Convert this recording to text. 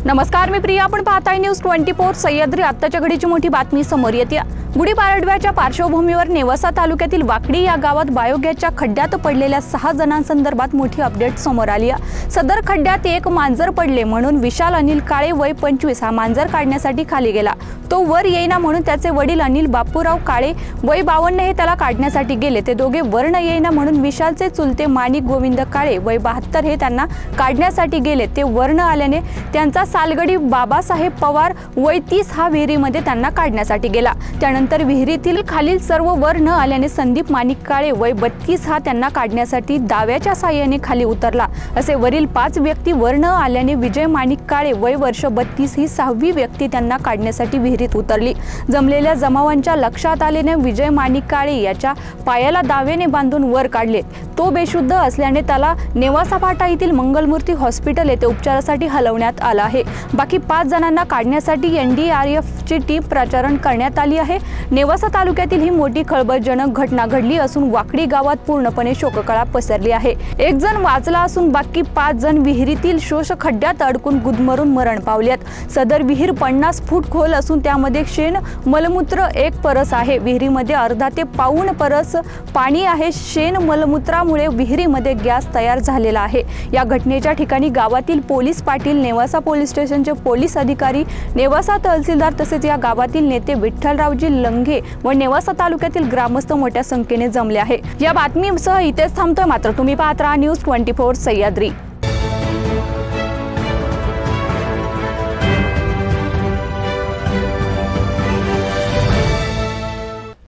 नमस्कार, मी प्रिया. आपण पाहताय न्यूज 24 सह्याद्री. आत्ताच्या घडीची मोठी बातमी समोर येते. गुढीपाडव्याच्या पार्श्वभूमीवर नेवासा तालुक्यातील वाकडी या गावात बायोगॅसच्या खड्ड्यात पडलेल्या 6 जणांसंदर्भात मोठी अपडेट समोर आली आहे. सदर खड्ड्यात एक मांजर पडले म्हणून विशाल अनिल काळे वय 25 हा मांजर काढण्यासाठी खाली गेला. तो वर येईना म्हणून त्याचे वडील अनिल बापूराव काळे वय 52 हे त्याला काढण्यासाठी गेले. ते दोघे वर न येईना म्हणून विशालचे चुलते माणिक गोविंद काळे वय 72 हे त्यांना काढण्यासाठी गेले. ते वर न आल्याने त्यांचा सालगडी बाबासाहेब पवार वय 30 हा विहिरीमध्ये त्यांना काढण्यासाठी गेला. त्यानंतर विहिरीतील खालील सर्व वर न आल्याने संदीप माणिक काळे वय 32 हा त्यांना काढण्यासाठी दाव्याच्या साहाय्याने खाली उतरला. असे वरील 5 व्यक्ती वर न आल्याने विजय माणिक काळे वय वर्ष 32 ही 6वी व्यक्ती त्यांना काढण्यासाठी विहिरीत उतरली. जमलेल्या जमावांच्या लक्षात आल्याने विजय माणिक काळे याच्या पायाला दाव्याने बांधून वर काढले. तो बेशुद्ध असल्याने त्याला नेवासा फाटा येथील मंगलमूर्ती हॉस्पिटल येथे उपचारासाठी हलवण्यात आला आहे. बाकी 5 जणांना काढण्यासाठी NDRFची टीम प्रचारण करण्यात आली आहे. नेवासा तालुक्यातील ही मोठी खळबळजनक घटना घडली असून वाकडी गावात पूर्णपणे शोककळा पसरली आहे. एक जण वाचला असून बाकी 5 जण विहिरीतील शोष खड्ड्यात अडकून गुदमरून मरण पावले आहेत. सदर विहीर 50 फूट खोल असून त्यामध्ये शेण मलमूत्र 1 परस आहे. विहिरीमध्ये अर्धा ते पाऊण परस पाणी आहे. शेण मलमूत्रामुळे विहिरीमध्ये गॅस तयार झालेला आहे. या घटनेच्या ठिकाणी गावातील पोलीस पाटील, नेवासा पोलीस स्टेशनचे पोलीस अधिकारी, नेवासा तहसीलदार तसेच या गावातील नेते विठ्ठलरावजी लंघे व नेवासा तालुक्यातील ग्रामस्थ मोठ्या संख्येने जमले आहे. या बातमीसह इथेच थांबतोय. मात्र तुम्ही पाहत राहा न्यूज 24 सह्याद्री.